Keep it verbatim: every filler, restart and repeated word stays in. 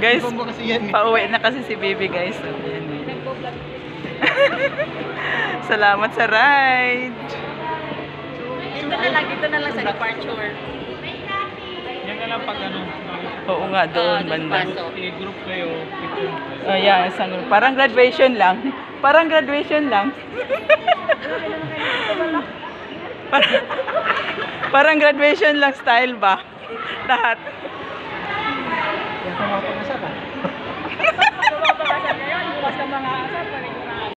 Guys, Ibang kasi yan eh. pauwi na kasi si baby guys. So, yan eh. Salamat sa ride. Dito na lang, dito na lang sa departure. Yan na lang pag ano. Oo nga, doon Ah, banda. pasok. I-group kayo. Picture. Oh, yeah, isang, parang graduation lang. Parang graduation lang. parang, parang graduation lang style ba? Lahat. Yan sa mga pag-asa ka. Kapag pagkasan ngayon, bukas ka mga